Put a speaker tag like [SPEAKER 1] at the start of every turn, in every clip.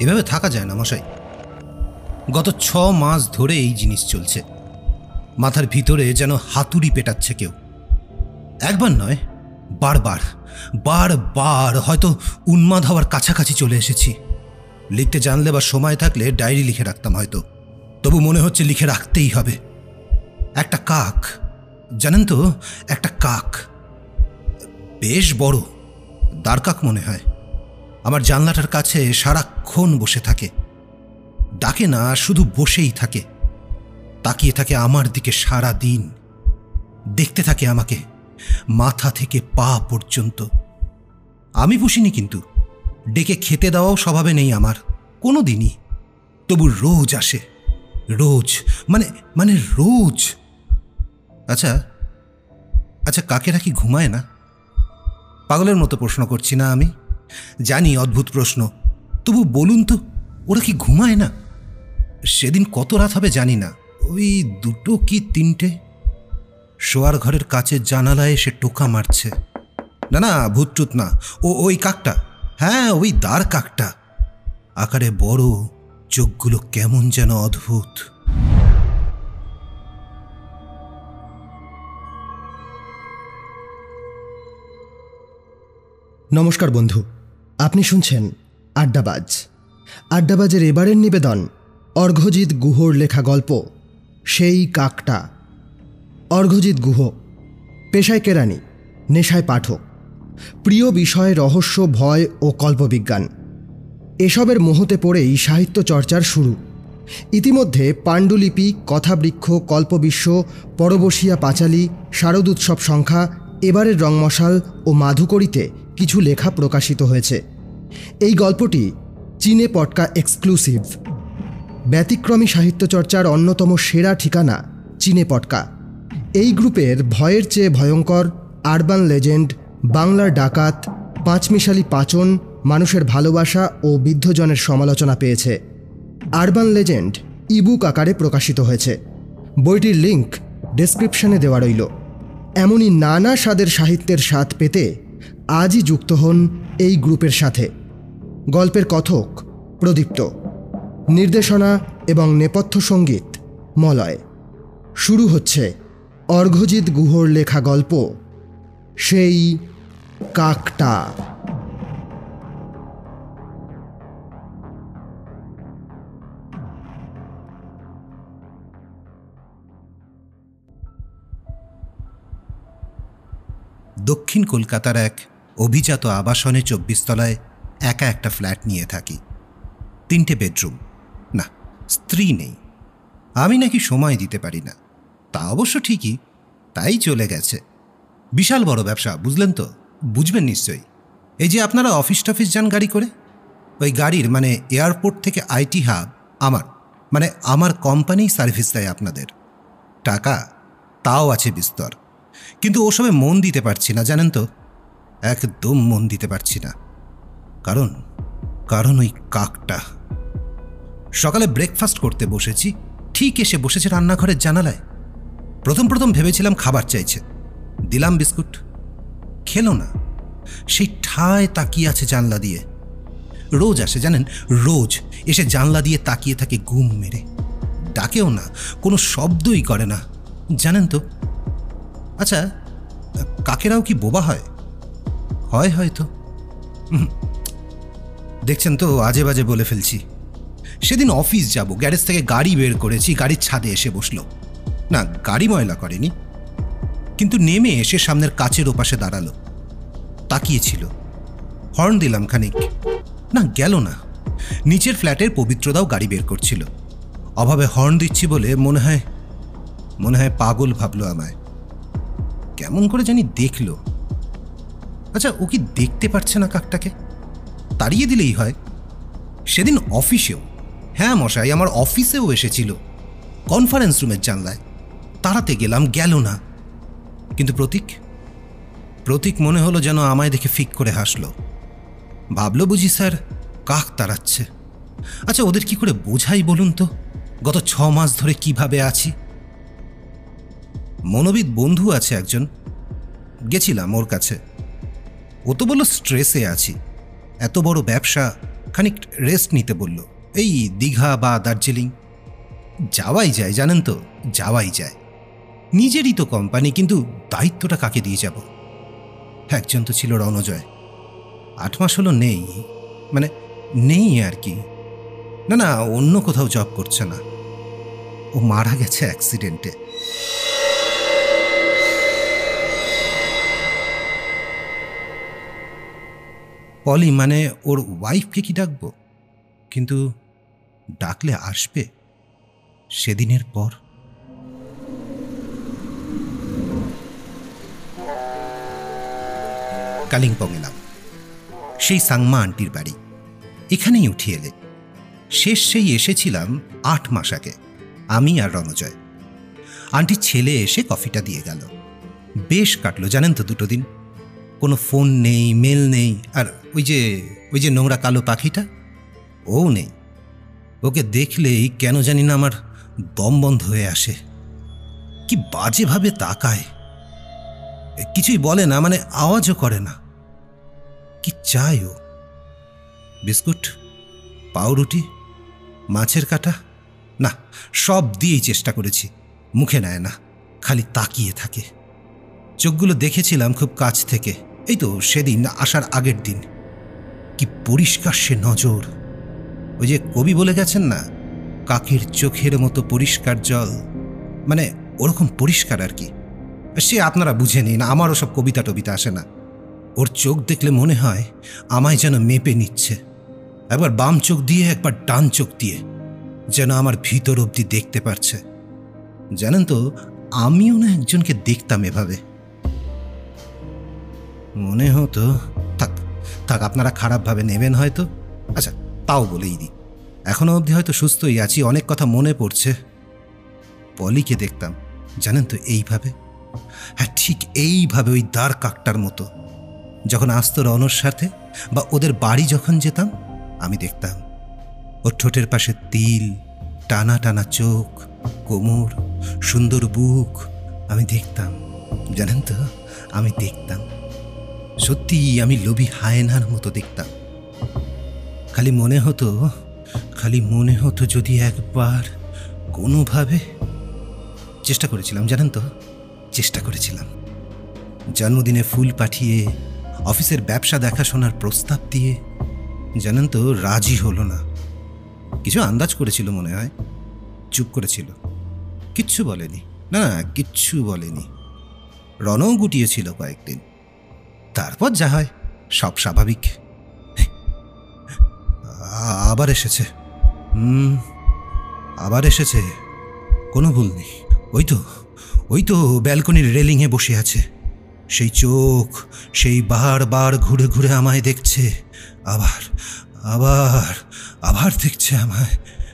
[SPEAKER 1] এভাবে থাকা যায় না মশাই। গত 6 মাস ধরে এই জিনিস চলছে। মাথার ভিতরে যেন হাতুড়ি পেটাচ্ছে কেউ। একবার নয়, বারবার বারবার হয়তো উন্মাদ হওয়ার কাছাকাছি চলে এসেছি। লিখতে জানলে বা সময় থাকলে ডায়েরি লিখে রাখতাম হয়তো, তবু মনে হচ্ছে লিখে রাখতেই হবে। একটা কাক, জানেন তো, একটা কাক, বেশ বড়, দ্বারকাক মনে হয়, আমার জানলাটার কাছে সারাক্ষণ বসে থাকে। ডাকে না, শুধু বসেই থাকে, তাকিয়ে থাকে আমার দিকে সারা দিন, দেখতে থাকে আমাকে মাথা থেকে পা পর্যন্ত। আমি পুষিনি, কিন্তু ডেকে খেতে দেওয়াও স্বভাবে নেই আমার কোনো দিনই। তবু রোজ আসে, রোজ, মানে রোজ। আচ্ছা আচ্ছা, কাকেরা কি ঘুমায় না? পাগলের মতো প্রশ্ন করছি না আমি, জানি অদ্ভুত প্রশ্ন, তবু বলুন তো, ওরা কি ঘুমায় না? সেদিন কত রাত হবে জানি না, ওই 2 কি 3টে। শোয়ার ঘরের কাচের জানালায় এসে টোকা মারছে। না না, ভূতটুত না, ওই কাকটা, হ্যাঁ ওই দ্বার কাকটা, আকারে বড়, চোখগুলো কেমন যেন অদ্ভুত।
[SPEAKER 2] নমস্কার বন্ধু, আপনি শুনছেন আড্ডাবাজ। আড্ডাবাজের এবারের নিবেদন অর্ঘ্যজিৎ গুহর লেখা গল্প সেই কাকটা। অর্ঘ্যজিৎ গুহ পেশায় কেরানি, নেশায় পাঠক, প্রিয় বিষয় রহস্য, ভয় ও কল্পবিজ্ঞান। এসবের মোহতে পড়েই সাহিত্য চর্চার শুরু। ইতিমধ্যে পাণ্ডুলিপি, কথাবৃক্ষ, কল্পবিশ্ব, পরবশিয়া পাঁচালী, শারদোৎসব সংখ্যা, এবারের রংমশাল ও মাধুকরীতে কিছু লেখা প্রকাশিত হয়েছে। এই গল্পটি চীনে পটকা এক্সক্লুসিভ। ব্যতিক্রমী সাহিত্যচর্চার অন্যতম সেরা ঠিকানা চীনে পটকা। এই গ্রুপের ভয়ের চেয়ে ভয়ঙ্কর, আরবান লেজেন্ড, বাংলার ডাকাত, পাঁচমিশালি পাঁচন, মানুষের ভালোবাসা ও বিদ্ধজনের সমালোচনা পেয়েছে। আরবান লেজেন্ড ইবুক আকারে প্রকাশিত হয়েছে। বইটির লিঙ্ক ডেসক্রিপশনে দেওয়া রইল। এমনই নানা স্বাদের সাহিত্যের স্বাদ পেতে আজই যুক্ত হন এই গ্রুপের সাথে। গল্পের কথক প্রদীপ্ত, নির্দেশনা এবং নেপথ্য সঙ্গীত মলয়। শুরু হচ্ছে অর্ঘ্যজিৎ গুহর লেখা গল্প সেই কাকটা।
[SPEAKER 1] দক্ষিণ কলকাতার এক অভিজাত আবাসনে 24 তলায় একা একটা ফ্ল্যাট নিয়ে থাকি। 3টে বেডরুম, না স্ত্রী নেই। আমি নাকি সময় দিতে পারি না, তা অবশ্য ঠিকই, তাই চলে গেছে। বিশাল বড় ব্যবসা, বুঝলেন তো? বুঝবেন নিশ্চয়ই। এই যে আপনারা অফিস টফিস যান গাড়ি করে, ওই গাড়ির মানে এয়ারপোর্ট থেকে আইটি হাব আমার কোম্পানি সার্ভিস দেয় আপনাদের। টাকা তাও আছে বিস্তর, কিন্তু ওসবে মন দিতে পারছি না, জানেন তো, একদম মন দিতে পারছি না। কারণ ওই কাকটা। সকালে ব্রেকফাস্ট করতে বসেছি, ঠিক এসে বসেছে রান্নাঘরের জানালায়। প্রথম ভেবেছিলাম খাবার চাইছে, দিলাম বিস্কুট, খেলো না। সেই ঠায় তাকিয়ে আছে জানলা দিয়ে। রোজ আসে জানেন, রোজ এসে জানলা দিয়ে তাকিয়ে থাকে ঘুম মেরে, ডাকেও না, কোনো শব্দই করে না, জানেন তো। আচ্ছা, কাকেরাও কি বোবা হয়? হয় হয়তো। দেখছেন তো, আজে বাজে বলে ফেলছি। সেদিন অফিস যাব, গ্যারেজ থেকে গাড়ি বের করেছি, গাড়ির ছাদে এসে বসলো। না, গাড়ি ময়লা করেনি, কিন্তু নেমে এসে সামনের কাচের ওপাশে দাঁড়ালো, তাকিয়েছিল। হর্ন দিলাম খানিক, না গেল না। নিচের ফ্ল্যাটের পবিত্রদাও গাড়ি বের করছিল। অভাবে হর্ন দিচ্ছি বলে মনে হয় পাগল ভাবলো আমায়। কেমন করে জানি দেখলো। আচ্ছা, ও কি দেখতে পারছে না কাকটাকে? তাড়িয়ে দিলেই হয়। সেদিন অফিসেও, হ্যাঁ মশাই, আমার অফিসেও এসেছিল, কনফারেন্স রুমের জানলায়। তাড়াতে গেলাম, গেল না। কিন্তু প্রতীক মনে হলো যেন আমায় দেখে ফিক করে হাসলো। ভাবলো বুঝি স্যার কাক তাড়াচ্ছে। আচ্ছা, ওদের কি করে বোঝাই বলুন তো, গত 6 মাস ধরে কিভাবে আছি। মনোবিদ বন্ধু আছে একজন, গেছিলাম ওর কাছে। ও তো বলল স্ট্রেসে আছি, এত বড় ব্যবসা, খানিক রেস্ট নিতে বলল, এই দীঘা বা দার্জিলিং। যাওয়াই যায়, জানেন তো, যাওয়াই যায়। নিজেরই তো কোম্পানি, কিন্তু দায়িত্বটা কাকে দিয়ে যাব? একজন তো ছিল রণজয়, 8 মাস হলো নেই, মানে নেই আর কি। না না, অন্য কোথাও জব করছে না, ও মারা গেছে অ্যাক্সিডেন্টে। পলি মানে ওর ওয়াইফকে কি ডাকবো? কিন্তু ডাকলে আসবে? সেদিনের পর কালিম্পং এলাম, সেই সাংমা আন্টির বাড়ি। এখানেই উঠিয়ে এলে। শেষ সেই এসেছিলাম 8 মাস আগে, আমি আর রণজয়। আন্টির ছেলে এসে কফিটা দিয়ে গেল। বেশ কাটলো, জানেন তো 2 দিন। কোনো ফোন নেই, মেল নেই, আর ওই যে নোংরা কালো পাখিটা, ও নেই। ওকে দেখলেই কেন জানি না আমার দম বন্ধ হয়ে আসে। কি বাজেভাবে তাকায়, কিছুই বলে না, মানে আওয়াজও করে না। কি চাই ও? বিস্কুট, পাউরুটি, মাছের কাটা? না, সব দিয়েই চেষ্টা করেছি, মুখে নেয় না, খালি তাকিয়ে থাকে। চোখগুলো দেখেছিলাম খুব কাছ থেকে, এই তো সেদিন আসার আগের দিন। কি পরিষ্কার সে নজর! ওই যে কবি বলে গেছেন না, কাকের চোখের মতো পরিষ্কার জল, মানে ওরকম পরিষ্কার আর কি। সে আপনারা বুঝে নিন, আমারও সব কবিতা টবিতা আসে না। ওর চোখ দেখলে মনে হয় আমায় যেন মেপে নিচ্ছে, একবার বাম চোখ দিয়ে একবার ডান চোখ দিয়ে, যেন আমার ভিতর অবধি দেখতে পারছে। জানেন তো, আমিও না একজনকে দেখতাম এভাবে। মনে হতো, থাক থাক, আপনারা খারাপভাবে নেবেন হয়তো। আচ্ছা, তাও বলেই দিই, এখনো অবধি হয়তো সুস্থই আছি, অনেক কথা মনে পড়ছে। পলিকে দেখতাম, জানেন তো, এইভাবে। হ্যাঁ, ঠিক এইভাবে, ওই দাঁড় কাকটার মতো। যখন আসতো রনর সাথে বা ওদের বাড়ি যখন যেতাম, আমি দেখতাম ওর ঠোঁটের পাশে তিল, টানা টানা চোখ, কোমর, সুন্দর বুক। আমি দেখতাম, জানেন তো, আমি দেখতাম। সত্যি আমি লোভী হায়নার মতো দেখতাম। খালি মনে হতো যদি একবার কোনোভাবে। চেষ্টা করেছিলাম, জানেন তো, চেষ্টা করেছিলাম। জন্মদিনে ফুল পাঠিয়ে, অফিসের ব্যবসা দেখাশোনার প্রস্তাব দিয়ে, জানেন তো, রাজি হলো না। কিছু আন্দাজ করেছিল মনে হয়, চুপ করেছিল, কিচ্ছু বলেনি। না, কিচ্ছু বলেনি। রনও গুটিয়েছিল কয়েকদিন, তারপর যা হয় সব স্বাভাবিক। আবার এসেছে, কোনো ভুল নেই। ওই তো ব্যালকনির রেলিংয়ে বসে আছে। সেই চোখ, সেই বারবার ঘুরে ঘুরে আমায় দেখছে, আবার আবার আবার দেখছে আমায়।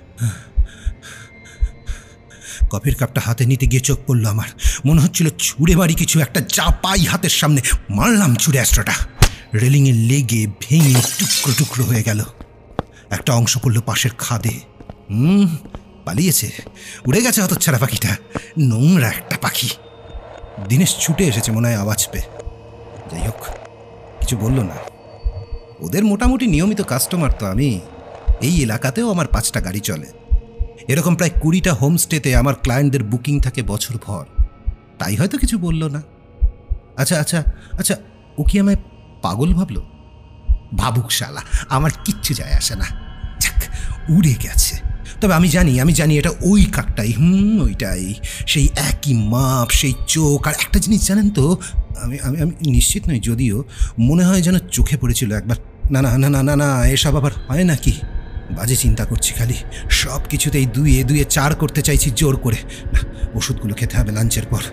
[SPEAKER 1] কফির কাপটা হাতে নিতে গিয়ে চোখ পড়লো আমার। মনে হচ্ছিল ছুঁড়ে মারি কিছু একটা, যা পাই হাতের সামনে মারলাম ছুঁড়ে অ্যাস্ট্রাটা। রেলিংয়ে লেগে ভেঙে টুকরো টুকরো হয়ে গেল। একটা অংশ পড়লো পাশের খাদে। পালিয়েছে, উড়ে গেছে হতচ্ছাড়া পাখিটা, নোংরা একটা পাখি। দিনেশ ছুটে এসেছে মনে হয় আওয়াজ পেয়ে। যাই হোক, কিছু বলল না। ওদের মোটামুটি নিয়মিত কাস্টমার তো আমি। এই এলাকাতেও আমার 5টা গাড়ি চলে। এরকম প্রায় 20টা হোমস্টেতে আমার ক্লায়েন্টদের বুকিং থাকে বছর ভর, তাই হয়তো কিছু বলল না। আচ্ছা, ও কি আমায় পাগল ভাবলো? ভাবুক শালা, আমার কিচ্ছু যায় আসে না। যাক, উড়ে গেছে। তবে আমি জানি এটা ওই কাকটাই, ওইটাই, সেই একই মাপ, সেই চোখ। আর একটা জিনিস জানেন তো, আমি নিশ্চিত নই, যদিও মনে হয় যেন চোখে পড়েছিল একবার। না না না না না না, এসব আবার হয় নাকি? বাজে চিন্তা করছি খালি, সব কিছুতেই 2 এ 4 করতে চাইছি জোর করে। না, ওষুধগুলো খেতে হবে লাঞ্চের পর।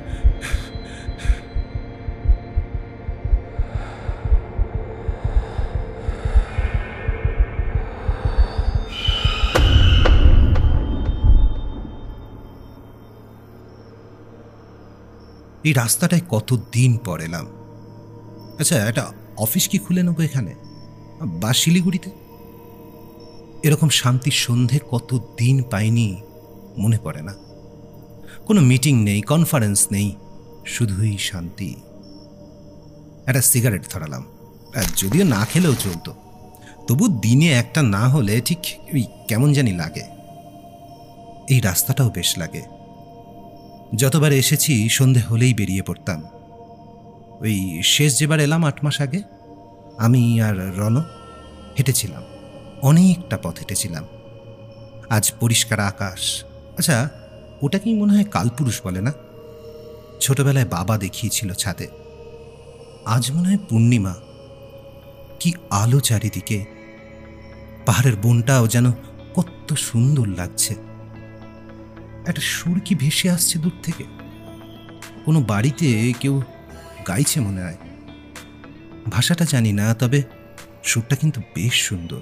[SPEAKER 1] এই রাস্তাটায় কতদিন পর এলাম। আচ্ছা, একটা অফিস কি খুলে নেবো এখানে বা শিলিগুড়িতে? এরকম শান্তির সন্ধে কতদিন পাইনি, মনে পড়ে না। কোনো মিটিং নেই, কনফারেন্স নেই, শুধুই শান্তি। একটা সিগারেট ধরালাম, যদিও না খেলেও চলতো। তবু দিনে একটা না হলে ঠিক কেমন জানি লাগে। এই রাস্তাটাও বেশ লাগে। যতবার এসেছি সন্ধে হলেই বেরিয়ে পড়তাম। ওই শেষ যেবার এলাম 8 মাস আগে, আমি আর রণ হেঁটেছিলাম, অনেকটা পথ হেঁটেছিলাম। আজ পরিষ্কার আকাশ। আচ্ছা, ওটাকেই মনে হয় কালপুরুষ বলে না? ছোটবেলায় বাবা দেখিয়েছিল ছাদে। আজ মনে হয় পূর্ণিমা। কি আলো চারিদিকে, পাহাড়ের বনটাও যেন কত সুন্দর লাগছে। একটা সুর কি ভেসে আসছে দূর থেকে, কোনো বাড়িতে কেউ গাইছে মনে হয়। ভাষাটা জানি না, তবে সুরটা কিন্তু বেশ সুন্দর।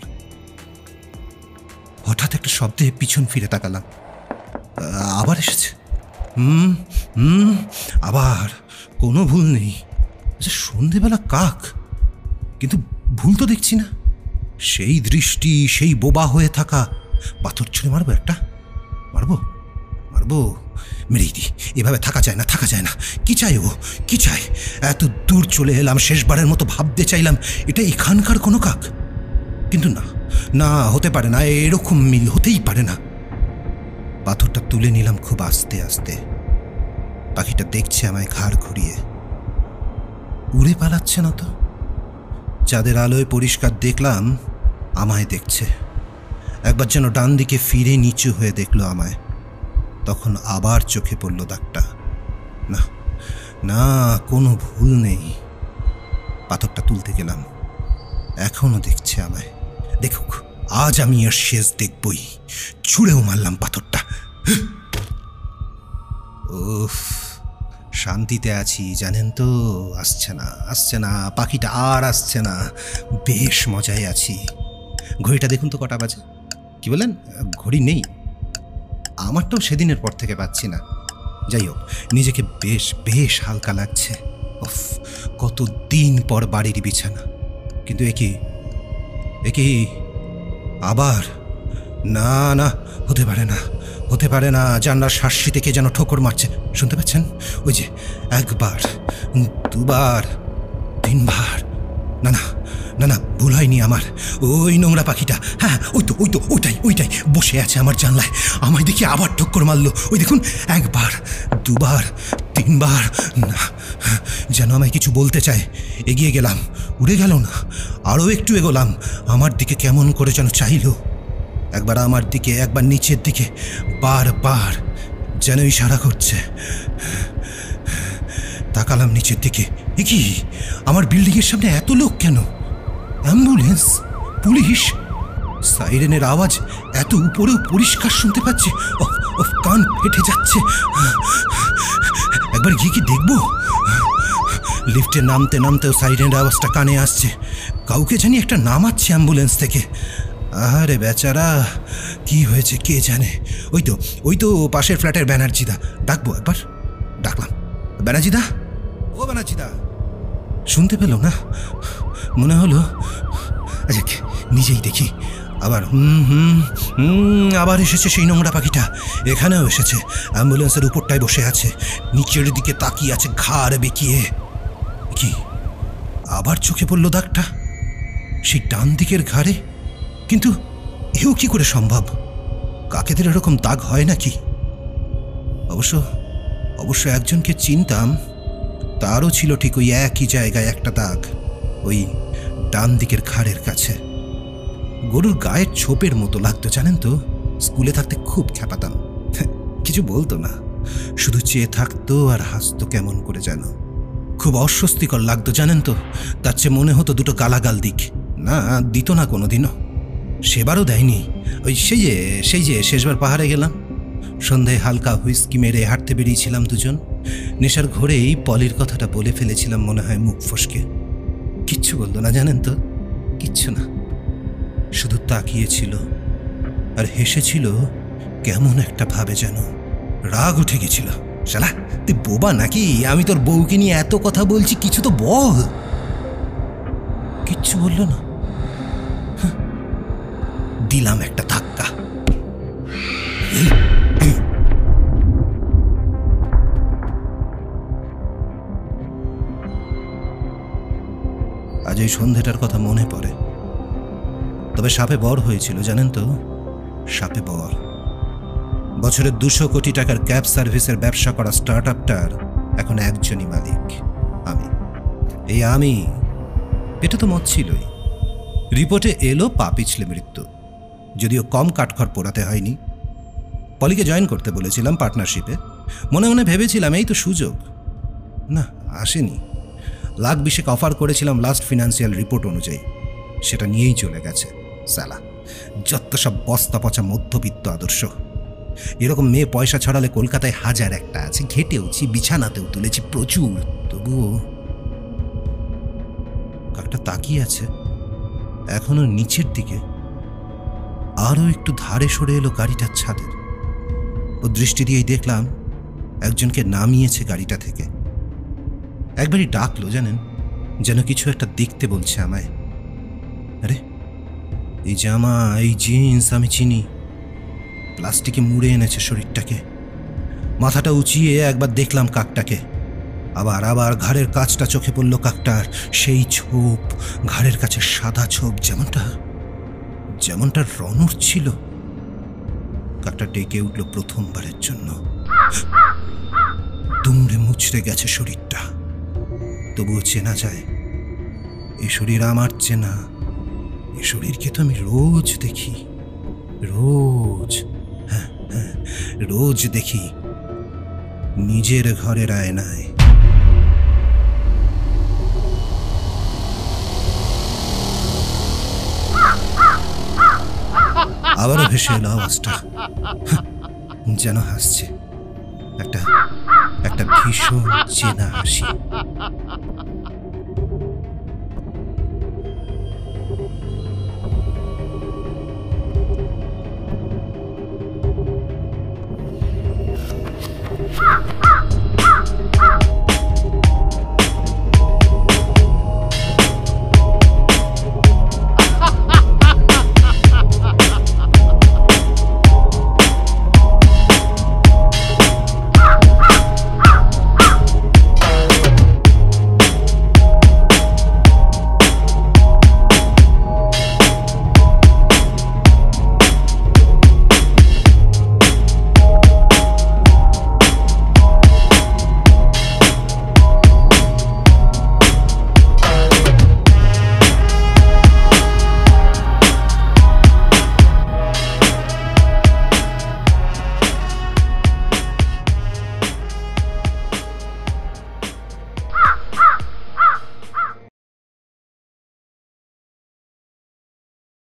[SPEAKER 1] হঠাৎ একটা শব্দে পিছন ফিরে তাকালাম, আবার এসেছে। আবার কোনো ভুল নেই। আচ্ছা, সন্ধেবেলা কাক, কিন্তু ভুল তো দেখছি না। সেই দৃষ্টি, সেই বোবা হয়ে থাকা। পাথর ছুঁড়ে মারবো একটা, মারবো মারবো, মেরেই দি। এভাবে থাকা যায় না, থাকা যায় না। কি চাই ও, কি চাই? এত দূর চলে এলাম, শেষবারের মতো ভাবতে চাইলাম এটা এখানকার কোনো কাক, কিন্তু না না, হতে পারে না, এরকম মিল হতেই পারে না। পাথরটা তুলে নিলাম খুব আস্তে আস্তে। পাখিটা দেখছে আমায় ঘাড় ঘুরিয়ে, উড়ে পালাচ্ছে না তো। চাঁদের আলোয় পরিষ্কার দেখলাম আমায় দেখছে। একবার যেন ডান দিকে ফিরে নিচু হয়ে দেখলো আমায়। তখন আবার চোখে পড়ল দাগটা। না না, কোনো ভুল নেই। পাথরটা তুলতে গেলাম, এখনো দেখছে আমায়। দেখুক, আজ আমি এর শেষ দেখবই। ছুঁড়েও মারলাম পাথরটা। উফ, শান্তিতে আছি জানেন তো। আসছে না, আসছে না, পাখিটা আর আসছে না। বেশ মজায় আছি। ঘড়িটা দেখুন তো কটা বাজে। কি বলেন, ঘড়ি নেই? আমারটাও সেদিনের পর থেকে পাচ্ছি না। যাই হোক, নিজেকে বেশ বেশ হালকা লাগছে। উফ, কত দিন পর বাড়ির বিছানা। কিন্তু একি আবার? না না, হতে পারে না, হতে পারে না। জানলার শাসি থেকে যেন ঠোকর মারছে, শুনতে পাচ্ছেন? ওই যে একবার, দুবার, তিনবার। না না না না, ভুল হয়নি আমার। ওই নোংরা পাখিটা, হ্যাঁ, ওইটাই বসে আছে আমার জানলায়। আমায় দেখি আবার ঠক্কর মারলো। ওই দেখুন, একবার, দুবার, তিনবার। না, যেন আমায় কিছু বলতে চায়। এগিয়ে গেলাম, উড়ে গেল না। আরও একটু এগোলাম, আমার দিকে কেমন করে যেন চাইল। একবার আমার দিকে, একবার নিচের দিকে, বারবার যেন ইশারা করছে। তাকালাম নিচের দিকে। এ কি, আমার বিল্ডিংয়ের সামনে এত লোক কেন? অ্যাম্বুলেন্স, পুলিশ, সাইরেনের আওয়াজ এত উপরেও পরিষ্কার শুনতে পাচ্ছি। কান ফেটে যাচ্ছে। একবার গিয়ে কি দেখবো? লিফটে নামতে নামতেও সাইরেনের আওয়াজটা কানে আসছে। কাউকে জানি একটা নামাচ্ছে অ্যাম্বুলেন্স থেকে। আরে বেচারা, কি হয়েছে কে জানে। ওই তো পাশের ফ্ল্যাটের ব্যানার্জিদা। ডাকবো একবার। ডাকলাম, ব্যানার্জিদা, ও ব্যানার্জিদা। শুনতে পেল না, মনে হলো। আচ্ছা, নিজেই দেখি। আবার আবার এসেছে সেই নোংরা পাখিটা। এখানেও এসেছে, অ্যাম্বুলেন্সের উপরটায় বসে আছে, নিচের দিকে তাকিয়ে আছে ঘাড় বেঁকিয়ে। কি, আবার চোখে পড়ল দাগটা, সেই ডান দিকের ঘাড়ে। কিন্তু এও কি করে সম্ভব? কাকেদের এরকম দাগ হয় নাকি? অবশ্য একজনকে চিনতাম, তারও ছিল ঠিক ওই একই জায়গায় একটা দাগ, ওই ডান দিকের ঘাড়ের কাছে। গরুর গায়ের ছোপের মতো লাগতো জানেন তো। স্কুলে থাকতে খুব খেপাতাম। কিছু বলতো না, শুধু চেয়ে থাকতো আর হাসতো কেমন করে যেন। খুব অস্বস্তিকর লাগতো জানেন তো। তার চেয়ে মনে হতো দুটো গালাগাল দিক। না, দিত না কোনোদিনও। সেবারও দেয়নি। ওই সেই যে শেষবার পাহাড়ে গেলাম, সন্ধ্যায় হালকা হুইস্কি মেরে হাঁটতে বেরিয়েছিলাম দুজন। নেশার ঘোরেই পলির কথাটা বলে ফেলেছিলাম মনে হয় মুখ ফসকে। কিচ্ছু বলতো না জানেন তো, কিচ্ছু না। শুধু তাকিয়েছিল আর হেসেছিল কেমন একটা ভাবে যেন। রাগ উঠে গেছিল। শালা, তুই বোবা নাকি? আমি তোর বউকে নিয়ে এত কথা বলছি, কিছু তো বল। কিচ্ছু বলল না। দিলাম একটা ধাক্কা। আজ এই সন্ধ্যাটার কথা মনে পড়ে। তবে সাপে বর হয়েছিল জানেন তো, সাপে বর। বছরে 200 কোটি টাকার ক্যাব সার্ভিসের ব্যবসা করা স্টার্ট আপটার এখন একজনই মালিক, আমি। এই আমি, এটা তো মত ছিলই। রিপোর্টে এলো পা পিছলে মৃত্যু, যদিও কম কাঠখড় পোড়াতে হয়নি। পলিকে জয়েন করতে বলেছিলাম পার্টনারশিপে, মনে মনে ভেবেছিলাম এই তো সুযোগ। না, আসেনি। লাখ 20 অফার করেছিলাম লাস্ট ফিনান্সিয়াল রিপোর্ট অনুযায়ী, সেটা নিয়েই চলে গেছে সালা। যত সব বস্তা পচা মধ্যবিত্ত আদর্শ। এরকম মেয়ে পয়সা ছড়ালে কলকাতায় 1000 একটা আছে, ঘেটেওছি, বিছানাতেও তুলেছি প্রচুর। তবুও কাকটা তাকিয়ে আছে এখনো নিচের দিকে। আরো একটু ধারে সরে এলো গাড়িটার ছাদের। ও দৃষ্টি দিয়েই দেখলাম একজনকে নামিয়েছে গাড়িটা থেকে। একবারই ডাকলো জানেন, যেন কিছু একটা দেখতে বলছে আমায়। আরে এই জামা, এই জিন্স আমি চিনি। প্লাস্টিকে মুড়ে এনেছে শরীরটাকে। মাথাটা উঁচিয়ে একবার দেখলাম কাকটাকে। আবার আবার ঘাড়ের কাছটা চোখে পড়ল কাকটার, সেই ছোপ, ঘাড়ের কাছে সাদা ছোপ, যেমনটা রনর ছিল। কাকটা ডেকে উঠল প্রথমবারের জন্য। দুমড়ে মুচড়ে গেছে শরীরটা, তবুও চেনা যায়। এ শরীর আমার চেনা। এ শরীরকে তো আমি রোজ দেখি, রোজ, হ্যাঁ হ্যাঁ, রোজ দেখি নিজের ঘরের আয়নায়। আবারও ভেসে এলো আওয়াজটা, যেন হাসছে, একটা ভীষণ চেনা হাসি।